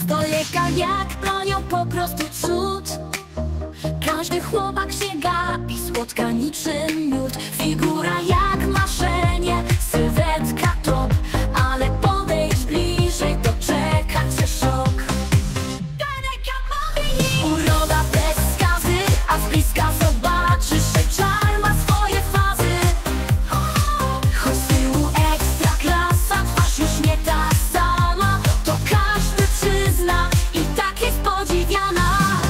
Stoleka jak bronią po prostu cud. Każdy chłopak się gapi, słodka niczym miód. Figura jak marzenie, sylwetka top. Ale podejdź bliżej, to czeka cię szok. Uroda bez skazy, a z bliska zobaczysz, że czar ma swoje fazy. Choć z tyłu ekstra klasa, twarz już nie ta sama. To każdy przyzna i tak jest podziwiana.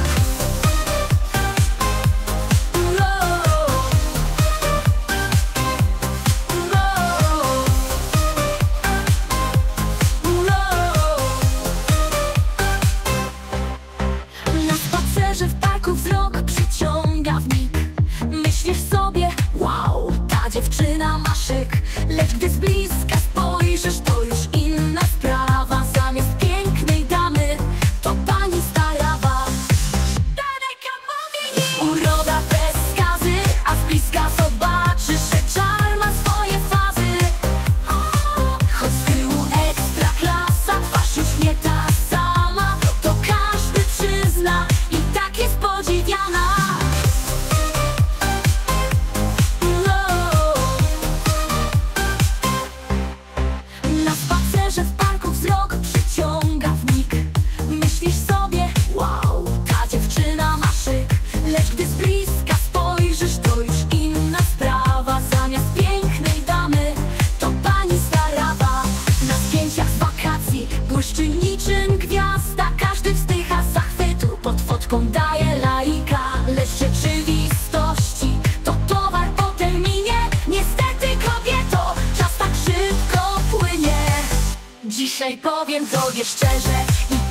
Na spacerze w parku wzrok przyciąga wnik. Myślisz sobie, wow, ta dziewczyna ma szyk. Lecz gdy z bliska spojrzysz, to już inna sprawa. Zamiast pięknej damy, to pani starawa. Uroda bez skazy, a z bliska zobaczysz, że czar ma swoje fazy. Choć z tyłu ekstra klasa, twarz już nie ta sama. To każdy przyzna i tak jest podziwiana. Na spacerze w parku wzrok przyciąga wnik. Myślisz sobie, wow, ta dziewczyna ma szyk. Lecz gdy z bliska spojrzysz, to już inna sprawa. Zamiast pięknej damy, to pani starawa. Na zdjęciach z wakacji błyszczy niczym gwiazda. Każdy wzdycha z zachwytu, pod fotką daje lajka. Lecz w rzeczywistości to towar po terminie. Niestety kobieto, czas tak szybko płynie. Dzisiaj powiem tobie szczerze, i